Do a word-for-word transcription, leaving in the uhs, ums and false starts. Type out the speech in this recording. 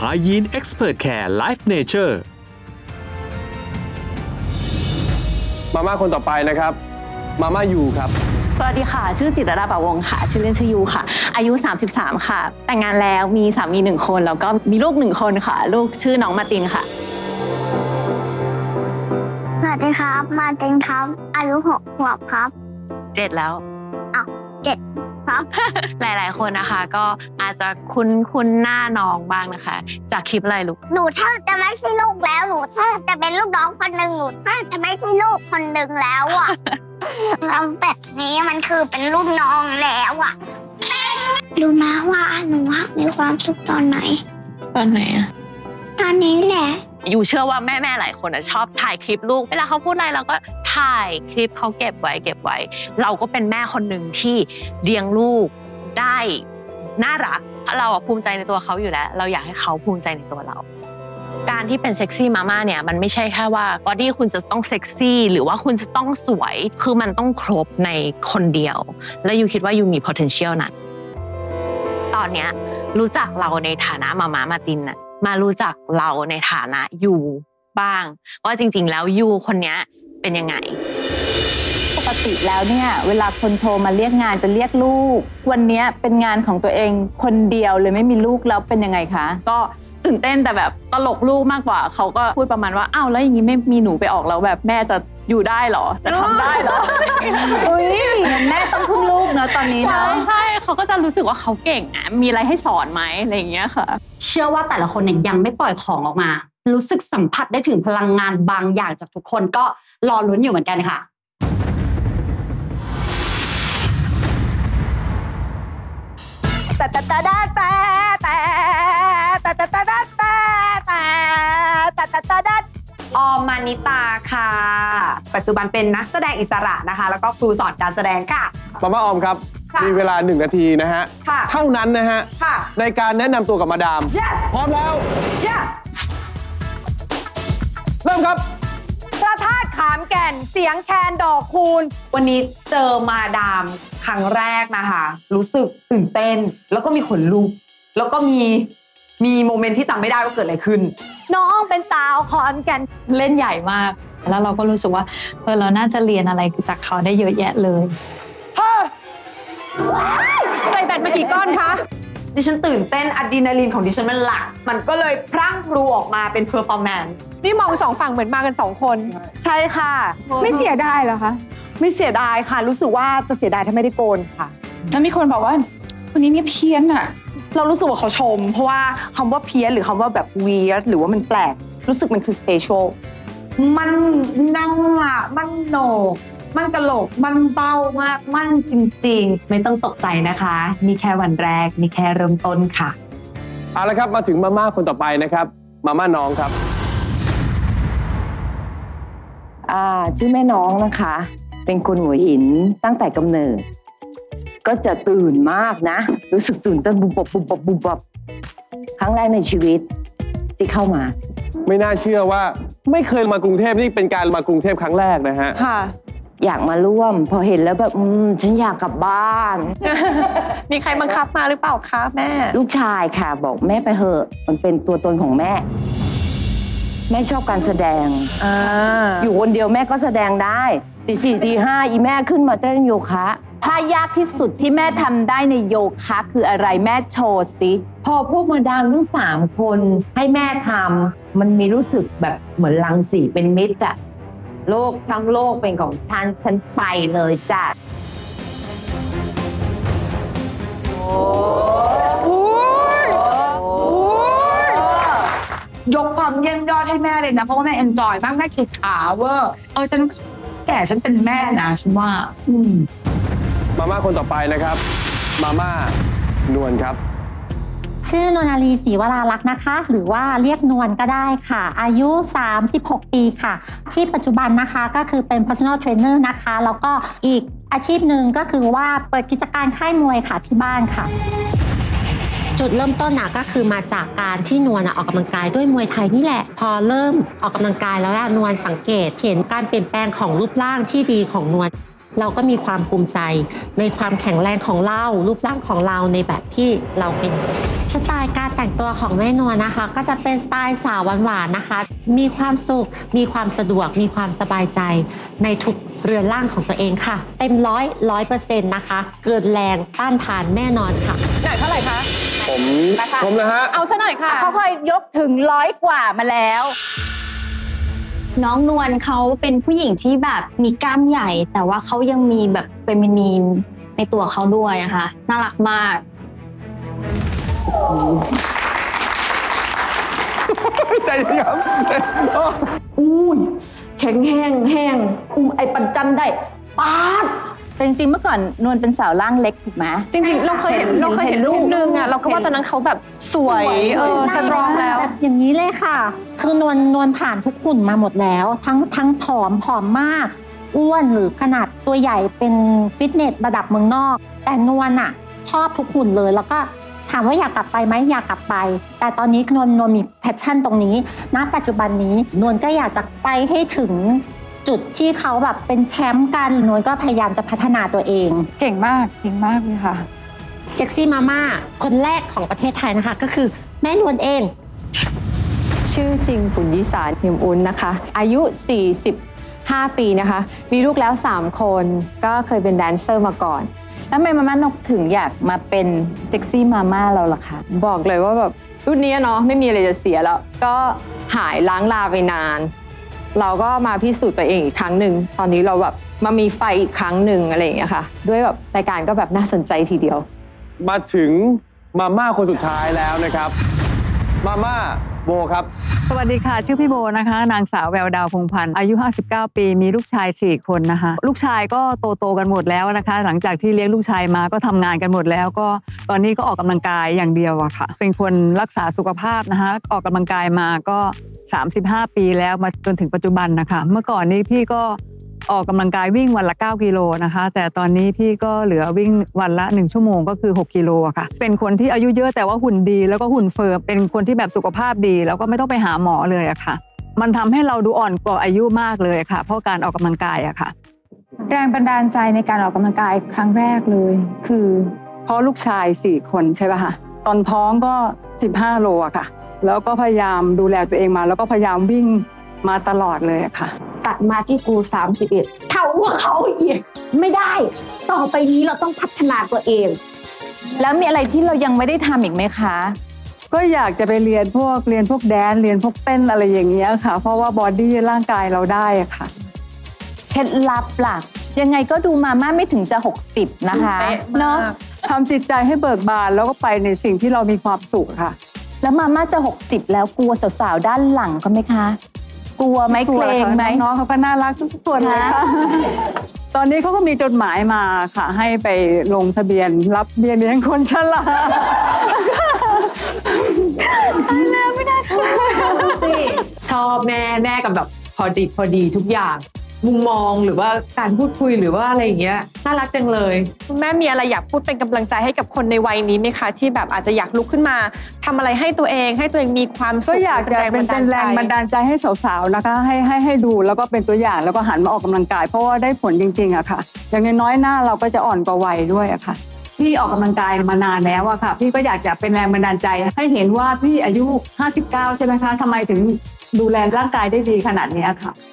Hygiene Expert Care Life Nature มาม่าคนต่อไปนะครับมาม่ายูครับสวัสดีค่ะชื่อจิตรดาปาวงศ์ค่ะชื่อเล่นชื่อยูค่ะอายุสามสิบสามค่ะแต่งงานแล้วมีสามีหนึ่งคนแล้วก็มีลูกหนึ่งคนค่ะลูกชื่อน้องมาตินค่ะสวัสดีครับมาตินครับอายุหกขวบครับเจ็ดแล้วอ้าวเจ็ดครับหลายๆคนนะคะก็อาจจะคุ้นคุ้นหน้าน้องบ้างนะคะจากคลิปอะไรลูกหนูแทบจะไม่ใช่ลูกแล้วหนูแทบจะเป็นลูกน้องคนหนึ่งหนูแทบจะไม่ใช่ลูกคนหนึ่งแล้วอ่ะ ลำเป็ดนี้มันคือเป็นลูกน้องแล้วอ่ะรู้ไหมว่าหนูมีความสุขตอนไหนตอนไหนอะตอนนี้แหละอยู่เชื่อว่าแม่ๆหลายคนชอบถ่ายคลิปลูกเวลาเขาพูดอะไรเราก็ถ่ายคลิปเขาเก็บไว้เก็บไว้เราก็เป็นแม่คนหนึ่งที่เลี้ยงลูกได้น่ารักเราภูมิใจในตัวเขาอยู่แล้วเราอยากให้เขาภูมิใจในตัวเราการที่เป็นเซ็กซี่มาม่าเนี่ยมันไม่ใช่แค่ว่าบอดี้คุณจะต้องเซ็กซี่หรือว่าคุณจะต้องสวยคือมันต้องครบในคนเดียวและยูคิดว่ายูมี potential นั้นตอนเนี้ยรู้จักเราในฐานะมาม่ามาตินน่ะมารู้จักเราในฐานะยูบ้างว่าจริงๆแล้วยูคนนี้เป็นยังไงปกติแล้วเนี่ยเวลาคนโทรมาเรียกงานจะเรียกลูกวันนี้เป็นงานของตัวเองคนเดียวเลยไม่มีลูกแล้วเป็นยังไงคะก็ตื่นเต้นแต่แบบตลกลูกมากกว่าเขาก็พูดประมาณว่าอ้าวแล้วอย่างนี้ไม่มีหนูไปออกแล้วแบบแม่จะอยู่ได้หรอจะทำได้หรออุ้ยแม่ต้องพึ่งลูกเนาะตอนนี้เนาะใช่ใช่เขาก็จะรู้สึกว่าเขาเก่งนะมีอะไรให้สอนไหมอะไรอย่างเงี้ยค่ะเชื่อว่าแต่ละคนเนี่ยยังไม่ปล่อยของออกมารู้สึกสัมผัสได้ถึงพลังงานบางอย่างจากทุกคนก็รอลุ้นอยู่เหมือนกันค่ะแต่แต่แต่แต่แต่แต่แต่แต่แต่แต่แต่แต่แต่แต่ออมมานิตาค่ะปัจจุบันเป็นนักแสดงอิสระนะคะแล้วก็ครูสอนการแสดงค่ะมาม่าออมครับมีเวลาหนึ่งนาทีนะฮะเท่านั้นนะฮะในการแนะนำตัวกับมาดาม yes พร้อมแล้ว yes เริ่มครับพระธาตุขามแก่นเสียงแคนดอกคูณวันนี้เจอมาดามครั้งแรกนะคะรู้สึกตื่นเต้นแล้วก็มีขนลุกแล้วก็มีมีโมเมนต์ที่จำไม่ได้ว่าเกิดอะไรขึ้นน้องเป็นสาวขอนแก่นเล่นใหญ่มากแล้วเราก็รู้สึกว่าเออเราน่าจะเรียนอะไรจากเขาได้เยอะแยะเลยใส่แบตมากี่ก้อนคะดิฉันตื่นเต้นอะดรีนาลีนของดิฉันมันหลักมันก็เลยพรั่งพรูออกมาเป็นเพอร์ฟอร์แมนซ์นี่มองสองฝั่งเหมือนมากันสองคนใช่ค่ะไม่เสียดายเหรอคะไม่เสียดายค่ะรู้สึกว่าจะเสียดายถ้าไม่ได้โกนค่ะแล้วมีคนบอกว่าคนนี้เนี่ยเพี้ยนอะเรารู้สึกว่าเขาชมเพราะว่าคำว่าเพี้ยนหรือคำว่าแบบเวียร์หรือว่ามันแปลกรู้สึกมันคือสเปเชียลมันนั่งอะมันโหนกมันกะโหลกมันเบามากมันจริงๆไม่ต้องตกใจนะคะนี่แค่วันแรกนี่แค่เริ่มต้นค่ะเอาละครับมาถึงมาม่าคนต่อไปนะครับมาม่าน้องครับอ่าชื่อแม่น้องนะคะเป็นคนหัวหินตั้งแต่กำเนิดก็จะตื่นมากนะรู้สึกตื่นเต้นบุบบับบุบบับบุบบับครั้งแรกในชีวิตที่เข้ามาไม่น่าเชื่อว่าไม่เคยมากรุงเทพนี่เป็นการมากรุงเทพครั้งแรกนะฮะค่ะอยากมาร่วมพอเห็นแล้วแบบอืมฉันอยากกลับบ้านมีใครบังคับมาหรือเปล่าคะแม่ลูกชายค่ะบอกแม่ไปเหอะมันเป็นตัวตนของแม่แม่ชอบการแสดงอ, อยู่คนเดียวแม่ก็แสดงได้ตีสี่ตีห้าอีแม่ขึ้นมาเต้นโยคะท่ายากที่สุดที่แม่ทำได้ในโยคะคืออะไรแม่โชว์สิพอพวกมาดามทั้งสามคนให้แม่ทำมันมีรู้สึกแบบเหมือนรังสีเป็นมิตรอะโลกทั้งโลกเป็นของฉันฉันไปเลยจ้ะยกความเยี่ยมยอดให้แม่เลยนะเพราะว่าแม่เอนจอยมากแม่ชิดขาเวอร์เออฉันแก่ฉันเป็นแม่นะฉันว่าอืมมาม่าคนต่อไปนะครับมาม่านวลครับชื่อนวลนาลีศรีวราลักษณ์นะคะหรือว่าเรียกนวลก็ได้ค่ะอายุสามสิบหกปีค่ะที่ปัจจุบันนะคะก็คือเป็น personal trainer นะคะแล้วก็อีกอาชีพหนึ่งก็คือว่าเปิดกิจการค่ายมวยค่ะที่บ้านค่ะจุดเริ่มต้นนะก็คือมาจากการที่นวลออกกำลังกายด้วยมวยไทยนี่แหละพอเริ่มออกกำลังกายแล้วนวลสังเกตเห็นการเปลี่ยนแปลงของรูปร่างที่ดีของนวลเราก็มีความภูมิใจในความแข็งแรงของเรารูปร่างของเราในแบบที่เราเป็นสไตล์การแต่งตัวของแม่นวลนะคะก็จะเป็นสไตล์สาวหวานๆนะคะมีความสุขมีความสะดวกมีความสบายใจในทุกเรือนร่างของตัวเองค่ะเต็มร้อยร้อยเปอร์เซ็นต์นะคะเกินแรงต้านทานแน่นอนค่ะหน่อยเท่าไหร่คะผมผมนะฮะเอาซะหน่อยค่ะเขาเคยยกถึงร้อยกว่ามาแล้วน้องนวลเขาเป็นผู้หญิงที่แบบมีกล้ามใหญ่แต่ว่าเขายังมีแบบเฟมินีนในตัวเขาด้วยอะค่ะน่ารักมากใจเย็นครับอุ้ยแข็งแห้งแห้งอุ้มไอปันจันได้ป๊าดแต่จริงๆเมื่อก่อนนวลเป็นสาวร่างเล็กถูกไหมจริงๆเราเคยเห็นเราเคยเห็นรูปนึงอ่ะเราก็ว่าตอนนั้นเขาแบบสวยเออสตรองแล้วอย่างนี้เลยค่ะคือนวลนวลผ่านทุกหุ่นมาหมดแล้วทั้งทั้งผอมผอมมากอ้วนหรือขนาดตัวใหญ่เป็นฟิตเนสระดับเมืองนอกแต่นวลอ่ะชอบทุกหุ่นเลยแล้วก็ถามว่าอยากกลับไปไหมอยากกลับไปแต่ตอนนี้นวลนวลมีแพชชั่นตรงนี้ณปัจจุบันนี้นวลก็อยากจะไปให้ถึงจุดที่เขาแบบเป็นแชมป์กันนวลก็พยายามจะพัฒนาตัวเองเก่งมากเก่งมากเลยค่ะเซ็กซี่มาม่าคนแรกของประเทศไทยนะคะก็คือแม่นวลเองชื่อจริงปุญญิสารเนียมอุ่นนะคะอายุสี่สิบห้าปีนะคะมีลูกแล้วสามคนก็เคยเป็นแดนเซอร์มาก่อนแล้วทำไมมาม่านกถึงอยากมาเป็นเซ็กซี่มาม่าเราล่ะคะบอกเลยว่าแบบรุ่นนี้เนาะไม่มีอะไรจะเสียแล้วก็หายล้างลาไปนานเราก็มาพิสูจน์ตัวเองอีกครั้งหนึ่งตอนนี้เราแบบมามีไฟอีกครั้งหนึ่งอะไรอย่างเงี้ยค่ะด้วยแบบรายการก็แบบน่าสนใจทีเดียวมาถึงมาม่าคนสุดท้ายแล้วนะครับมาม่าโบครับสวัสดีค่ะชื่อพี่โบนะคะนางสาวแววดาวพงพันธ์อายุห้าสิบเก้าปีมีลูกชายสี่คนนะคะลูกชายก็โตโตกันหมดแล้วนะคะหลังจากที่เลี้ยงลูกชายมาก็ทำงานกันหมดแล้วก็ตอนนี้ก็ออกกำลังกายอย่างเดียวอะค่ะเป็นคนรักษาสุขภาพนะคะออกกำลังกายมาก็สามสิบห้าปีแล้วมาจนถึงปัจจุบันนะคะเมื่อก่อนนี้พี่ก็ออกกำลังกายวิ่งวันละเก้ากิโลนะคะแต่ตอนนี้พี่ก็เหลือวิ่งวันละหนึ่งชั่วโมงก็คือหกกิโลค่ะเป็นคนที่อายุเยอะแต่ว่าหุ่นดีแล้วก็หุ่นเฟิร์มเป็นคนที่แบบสุขภาพดีแล้วก็ไม่ต้องไปหาหมอเลยอะค่ะมันทำให้เราดูอ่อนกว่าอายุมากเลยค่ะเพราะการออกกำลังกายอะค่ะแรงบันดาลใจในการออกกำลังกายครั้งแรกเลยคือเพราะลูกชายสี่คนใช่ป่ะคะตอนท้องก็สิบห้าโลอะค่ะแล้วก็พยายามดูแลตัวเองมาแล้วก็พยายามวิ่งมาตลอดเลยค่ะตัดมาที่กูสามสิบเอ็ดเท่าว่าเขาอีกไม่ได้ต่อไปนี้เราต้องพัฒนาตัวเองแล้วมีอะไรที่เรายังไม่ได้ทำอีกไหมคะก็อยากจะไปเรียนพวกเรียนพวกแดนเรียนพวกเต้นอะไรอย่างเงี้ยค่ะเพราะว่าบอดี้ร่างกายเราได้อะค่ะเคล็ดลับล่ะยังไงก็ดูมาม่าไม่ถึงจะหกสิบนะคะเนาะทำจิตใจให้เบิกบานแล้วก็ไปในสิ่งที่เรามีความสุขค่ะแล้วมาม่าจะหกสิบแล้วกลัวสาวๆด้านหลังก็ไหมคะกลัวไหมเกรงไหมน้องเขาก็น่ารักทุกคนเลยค่ะตอนนี้เขาก็มีจดหมายมาค่ะให้ไปลงทะเบียนรับเบี้ยเลี้ยงคนชราแล้วไม่ได้ชอบแม่แม่กับแบบพอดีพอดีทุกอย่างมุมมองหรือว่าการพูดคุยหรือว่าอะไรอย่างเงี้ยน่ารักจังเลยคุณแม่มีอะไรอยากพูดเป็นกำลังใจให้กับคนในวัยนี้ไหมคะที่แบบอาจจะอยากลุกขึ้นมาทำอะไรให้ตัวเองให้ตัวเองมีความสุขก็อยากจะเป็นเป็นแรงบันดาลใจให้สาวๆนะคะให้ให้ให้ดูแล้วก็เป็นตัวอย่างแล้วก็หันมาออกกำลังกายเพราะว่าได้ผลจริงๆอะค่ะอย่างน้อยๆหน้าเราก็จะอ่อนกว่าวัยด้วยอะค่ะพี่ออกกำลังกายมานานแล้วอะค่ะพี่ก็อยากจะเป็นแรงบันดาลใจให้เห็นว่าพี่อายุห้าสิบเก้าใช่ไหมคะทำไมถึงดูแลร่างกายได้ดีขนาดนี้ค่ะ